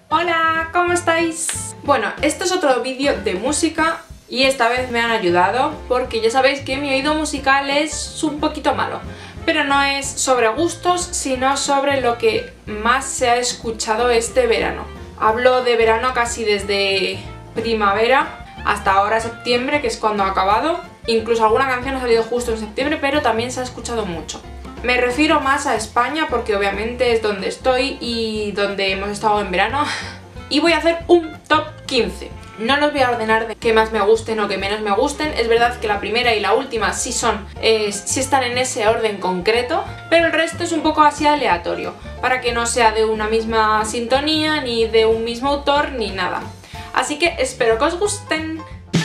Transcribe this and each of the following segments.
Hola, ¿cómo estáis? Bueno, este es otro vídeo de música y esta vez me han ayudado porque ya sabéis que mi oído musical es un poquito malo. Pero no es sobre gustos, sino sobre lo que más se ha escuchado este verano. Hablo de verano casi desde primavera hasta ahora septiembre, que es cuando ha acabado. Incluso alguna canción ha salido justo en septiembre, pero también se ha escuchado mucho. Me refiero más a España porque obviamente es donde estoy y donde hemos estado en verano. Y voy a hacer un top 15. No los voy a ordenar de que más me gusten o que menos me gusten. Es verdad que la primera y la última sí están en ese orden concreto, pero el resto es un poco así aleatorio, para que no sea de una misma sintonía, ni de un mismo autor, ni nada. Así que espero que os gusten.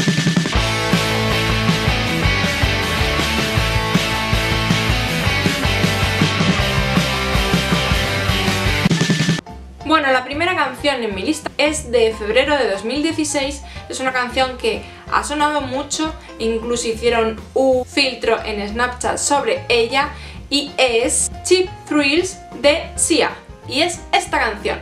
Bueno, la primera canción en mi lista es de febrero de 2016, es una canción que ha sonado mucho, incluso hicieron un filtro en Snapchat sobre ella y es Cheap Thrills de Sia, y es esta canción.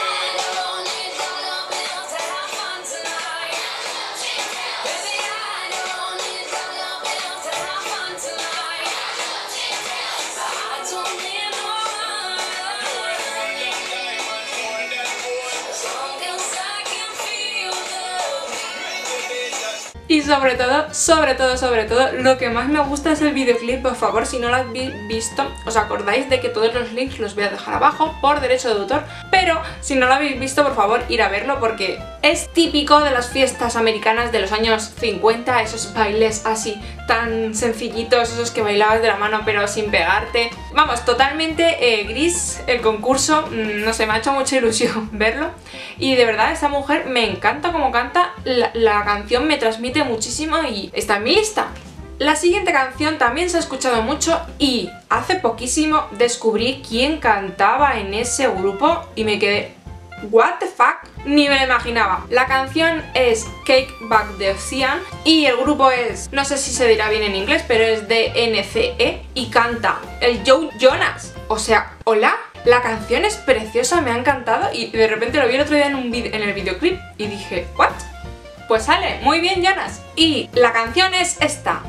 Y sobre todo, lo que más me gusta es el videoclip. Por favor, si no lo habéis visto, os acordáis de que todos los links los voy a dejar abajo por derecho de autor, pero si no lo habéis visto, por favor, ir a verlo porque es típico de las fiestas americanas de los años 50, esos bailes así tan sencillitos, esos que bailabas de la mano pero sin pegarte. Vamos, totalmente gris el concurso, no sé, me ha hecho mucha ilusión verlo. Y de verdad, esta mujer me encanta como canta, la canción me transmite muchísimo y está en mi lista. La siguiente canción también se ha escuchado mucho y hace poquísimo descubrí quién cantaba en ese grupo y me quedé what the fuck, ni me lo imaginaba. La canción es Cake Back the Ocean y el grupo es, no sé si se dirá bien en inglés, pero es de NCE y canta el Joe Jonas. O sea, hola, la canción es preciosa, me ha encantado y de repente lo vi el otro día en el videoclip y dije, ¿what? Pues sale, muy bien Jonas. Y la canción es esta.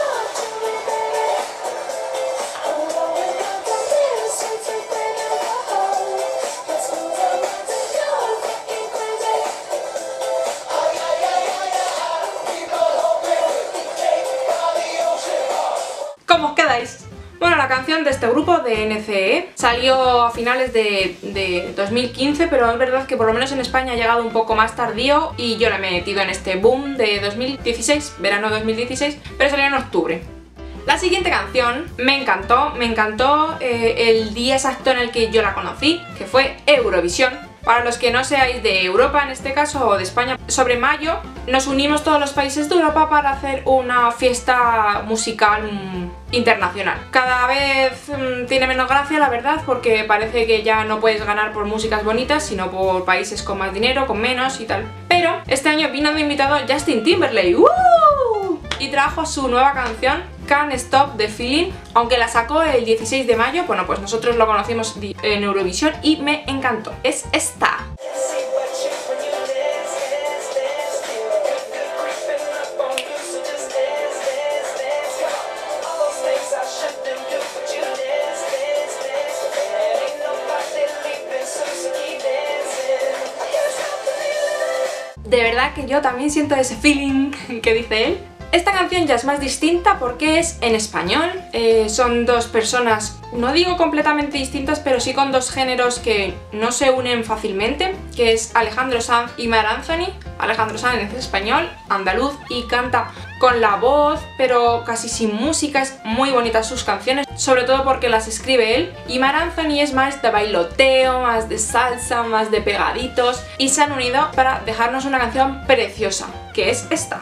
¿Cómo os quedáis? Bueno, la canción de este grupo de NCE salió a finales de 2015, pero es verdad que por lo menos en España ha llegado un poco más tardío y yo la he metido en este boom de 2016, verano 2016, pero salió en octubre. La siguiente canción me encantó el día exacto en el que yo la conocí, que fue Eurovisión. Para los que no seáis de Europa en este caso, o de España, sobre mayo nos unimos todos los países de Europa para hacer una fiesta musical internacional. Cada vez tiene menos gracia, la verdad, porque parece que ya no puedes ganar por músicas bonitas, sino por países con más dinero, con menos y tal. Pero este año vino de invitado Justin Timberlake. ¡Uh! Y trajo su nueva canción Can't Stop the Feeling, aunque la sacó el 16 de mayo, bueno, pues nosotros lo conocimos en Eurovisión y me encantó. Es esta. De verdad que yo también siento ese feeling que dice él. Esta canción ya es más distinta porque es en español, son dos personas, no digo completamente distintas, pero sí con dos géneros que no se unen fácilmente, que es Alejandro Sanz y Mar Anthony. Alejandro Sanz es español, andaluz y canta con la voz, pero casi sin música, es muy bonitas sus canciones, sobre todo porque las escribe él. Y Mar Anthony es más de bailoteo, más de salsa, más de pegaditos, y se han unido para dejarnos una canción preciosa, que es esta.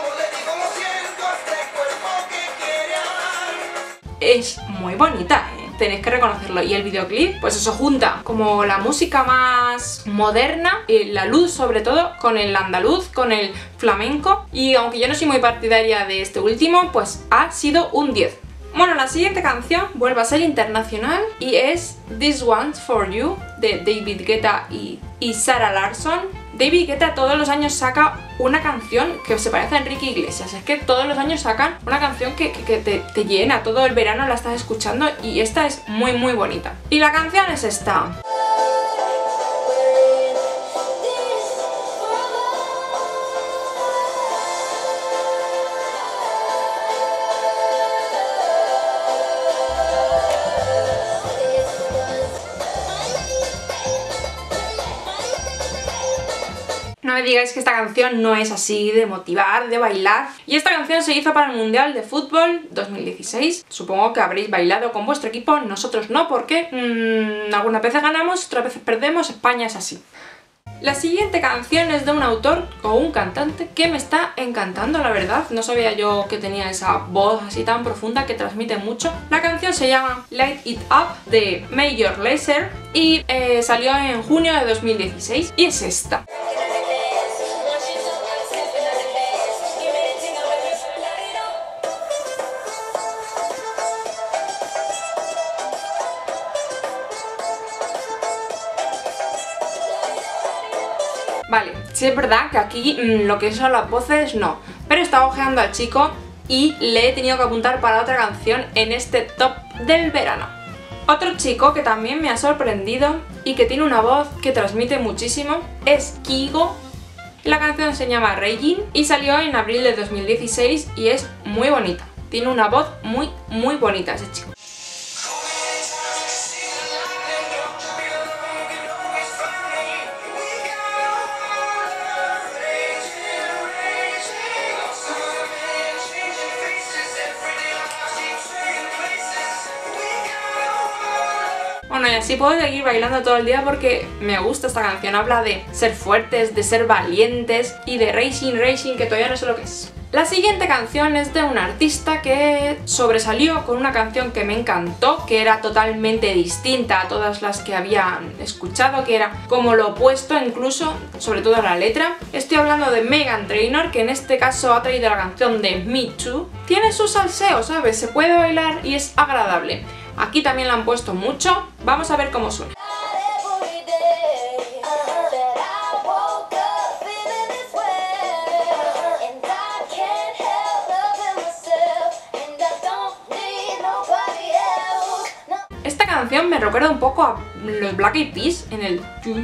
Es muy bonita, ¿eh? tenéis que reconocerlo. Y el videoclip, pues eso junta como la música más moderna, y la luz sobre todo, con el andaluz, con el flamenco, y aunque yo no soy muy partidaria de este último, pues ha sido un 10. Bueno, la siguiente canción vuelve a ser internacional y es This One's For You de David Guetta y Zara Larsson. David Guetta todos los años saca una canción que se parece a Enrique Iglesias. Es que todos los años sacan una canción que te llena, todo el verano la estás escuchando, y esta es muy muy bonita. Y la canción es esta. No me digáis que esta canción no es así de motivar, de bailar. Y esta canción se hizo para el Mundial de Fútbol 2016. Supongo que habréis bailado con vuestro equipo, nosotros no, porque algunas veces ganamos, otras veces perdemos, España es así. La siguiente canción es de un autor o un cantante que me está encantando, la verdad. No sabía yo que tenía esa voz así tan profunda que transmite mucho. La canción se llama Light It Up de Major Lazer y salió en junio de 2016 y es esta. Vale, sí es verdad que aquí lo que son las voces no, pero estaba ojeando al chico y le he tenido que apuntar para otra canción en este top del verano. Otro chico que también me ha sorprendido y que tiene una voz que transmite muchísimo es Kygo. La canción se llama Raging y salió en abril de 2016 y es muy bonita. Tiene una voz muy muy bonita ese chico. Bueno, y así puedo seguir bailando todo el día porque me gusta esta canción. Habla de ser fuertes, de ser valientes y de racing, que todavía no sé lo que es. La siguiente canción es de un artista que sobresalió con una canción que me encantó, que era totalmente distinta a todas las que habían escuchado, que era como lo opuesto incluso, sobre todo la letra. Estoy hablando de Meghan Trainor, que en este caso ha traído la canción de Me Too. Tiene su salseo, ¿sabes? Se puede bailar y es agradable. Aquí también la han puesto mucho, vamos a ver cómo suena. Esta canción me recuerda un poco a los Black Eyed Peas en el...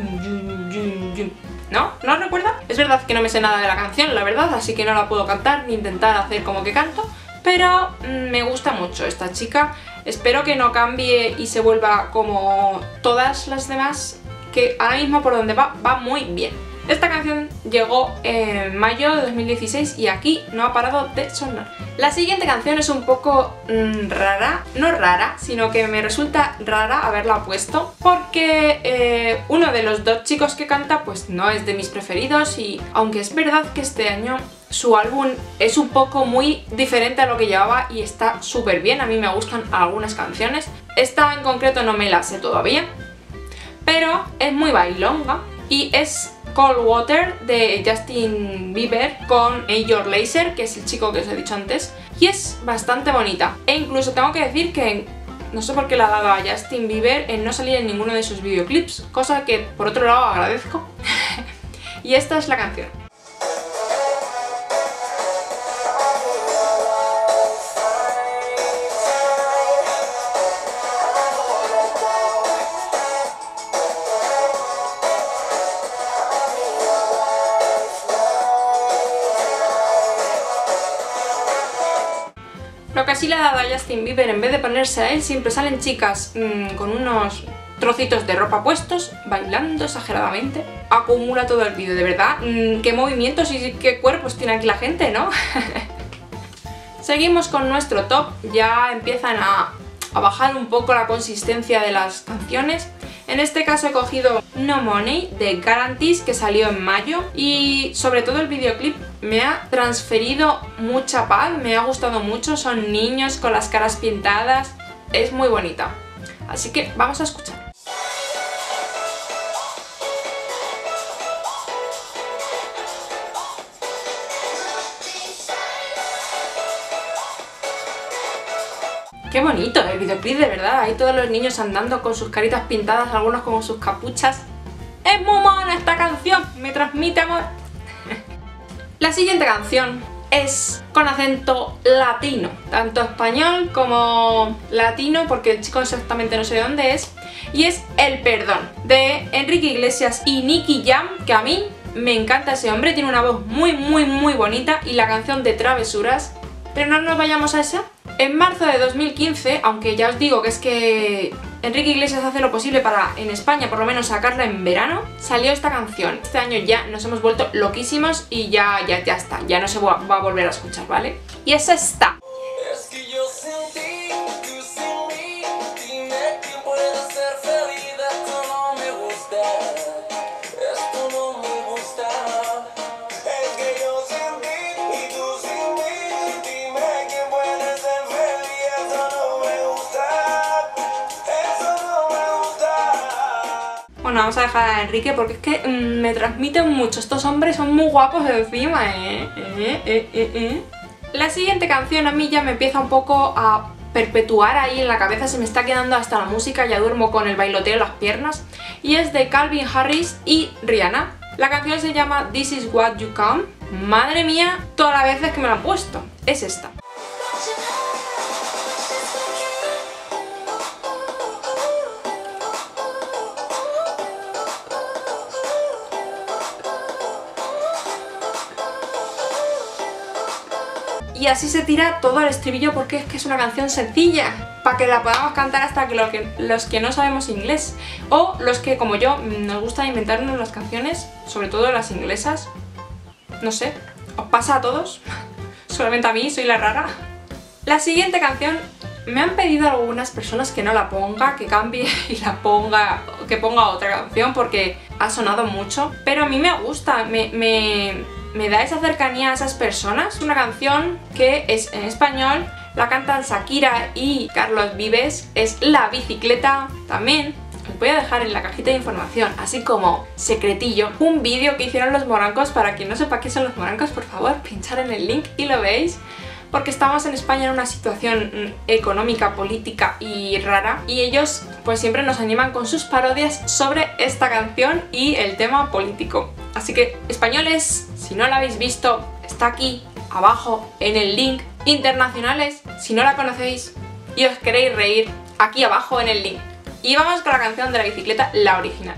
¿No? ¿No os recuerda? Es verdad que no me sé nada de la canción, la verdad, así que no la puedo cantar ni intentar hacer como que canto, pero me gusta mucho esta chica. Espero que no cambie y se vuelva como todas las demás, que ahora mismo por donde va muy bien. Esta canción llegó en mayo de 2016 y aquí no ha parado de sonar. La siguiente canción es un poco rara, no rara, sino que me resulta rara haberla puesto porque uno de los dos chicos que canta pues no es de mis preferidos, y aunque es verdad que este año su álbum es un poco muy diferente a lo que llevaba y está súper bien, a mí me gustan algunas canciones. Esta en concreto no me la sé todavía, pero es muy bailonga y es Cold Water de Justin Bieber con Major Lazer, que es el chico que os he dicho antes, y es bastante bonita. E incluso tengo que decir que no sé por qué le ha dado a Justin Bieber en no salir en ninguno de sus videoclips, cosa que por otro lado agradezco. Y esta es la canción. Lo que sí le ha dado a Justin Bieber, en vez de ponerse a él, siempre salen chicas con unos trocitos de ropa puestos, bailando exageradamente. Acumula todo el vídeo, de verdad. Qué movimientos y qué cuerpos tiene aquí la gente, ¿no? Seguimos con nuestro top. Ya empiezan a bajar un poco la consistencia de las canciones. En este caso he cogido No Money de Guarantees, que salió en mayo, y sobre todo el videoclip me ha transferido mucha paz, me ha gustado mucho. Son niños con las caras pintadas, es muy bonita. Así que vamos a escuchar. Qué bonito el videoclip, de verdad. Ahí todos los niños andando con sus caritas pintadas, algunos con sus capuchas. Es muy mona esta canción, me transmite amor. La siguiente canción es con acento latino, tanto español como latino, porque el chico exactamente no sé de dónde es, y es El Perdón, de Enrique Iglesias y Nicky Jam, que a mí me encanta ese hombre, tiene una voz muy bonita, y la canción de Travesuras. Pero no nos vayamos a esa. En marzo de 2015, aunque ya os digo que es que Enrique Iglesias hace lo posible para, en España, por lo menos sacarla en verano, salió esta canción. Este año ya nos hemos vuelto loquísimos y ya está, ya no se va a volver a escuchar, ¿vale? Y es esta. Es que yo sin ti, tú sin mí, dime quién puede ser feliz, esto no me gusta, esto no me gusta. Es que yo sin ti y tú sin mí, dime quién puede ser feliz, esto no me gusta, eso no me gusta. Bueno, vamos a dejar a Enrique porque es que me transmiten mucho. Estos hombres son muy guapos encima, La siguiente canción a mí ya me empieza un poco a perpetuar ahí en la cabeza, se me está quedando hasta la música, ya duermo con el bailoteo en las piernas, y es de Calvin Harris y Rihanna. La canción se llama This Is What You Come. Madre mía, todas las veces que me la han puesto. Es esta. Y así se tira todo el estribillo porque es que es una canción sencilla, para que la podamos cantar hasta que los que no sabemos inglés, o los que, como yo, nos gusta inventarnos las canciones, sobre todo las inglesas. No sé, ¿os pasa a todos? Solamente a mí, soy la rara. La siguiente canción, me han pedido algunas personas que no la ponga, que cambie y que ponga otra canción porque ha sonado mucho, pero a mí me gusta, me da esa cercanía a esas personas. Una canción que es en español, la cantan Shakira y Carlos Vives, es La Bicicleta. También os voy a dejar en la cajita de información, así como secretillo, un vídeo que hicieron los morancos. Para quien no sepa qué son los morancos, por favor, pinchar en el link y lo veis, porque estamos en España en una situación económica, política y rara, y ellos pues siempre nos animan con sus parodias sobre esta canción y el tema político. Así que, españoles, si no la habéis visto, está aquí abajo en el link. Internacionales, si no la conocéis y os queréis reír, aquí abajo en el link. Y vamos con la canción de La Bicicleta, la original.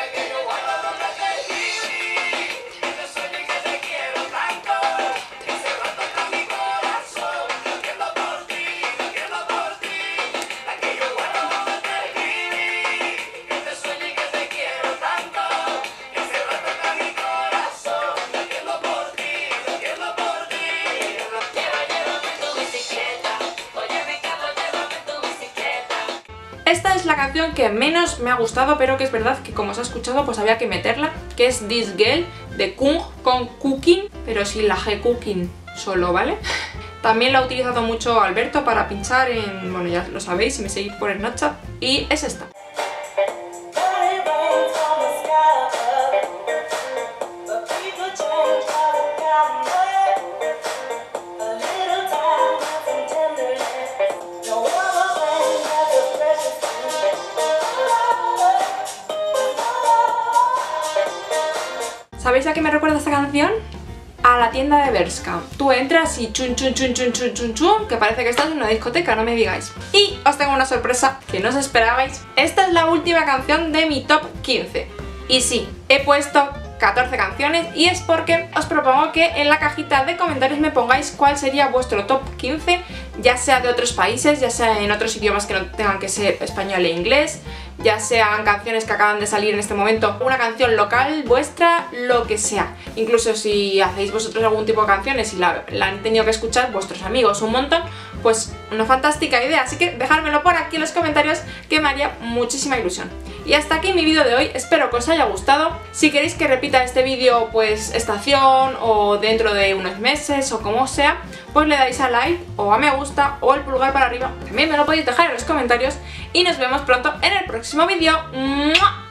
Esta es la canción que menos me ha gustado, pero que es verdad que como os ha escuchado pues había que meterla, que es This Girl de Kung con Cooking, pero sin la G, Cooking solo, ¿vale? También la ha utilizado mucho Alberto para pinchar en, bueno, ya lo sabéis si me seguís por Snapchat, y es esta. ¿Sabéis a qué me recuerda esta canción? A la tienda de Bershka. Tú entras y chun chun chun chun chun chun chun, que parece que estás en una discoteca, no me digáis. Y os tengo una sorpresa que no os esperabais. Esta es la última canción de mi top 15. Y sí, he puesto 14 canciones y es porque os propongo que en la cajita de comentarios me pongáis cuál sería vuestro top 15, ya sea de otros países, ya sea en otros idiomas que no tengan que ser español e inglés, ya sean canciones que acaban de salir en este momento, una canción local vuestra, lo que sea. Incluso si hacéis vosotros algún tipo de canciones y la han tenido que escuchar vuestros amigos un montón, pues una fantástica idea, así que dejármelo por aquí en los comentarios que me haría muchísima ilusión. Y hasta aquí mi vídeo de hoy, espero que os haya gustado. Si queréis que repita este vídeo pues estación o dentro de unos meses o como sea, pues le dais a like o a me gusta o el pulgar para arriba, también me lo podéis dejar en los comentarios y nos vemos pronto en el próximo vídeo. ¡Mua!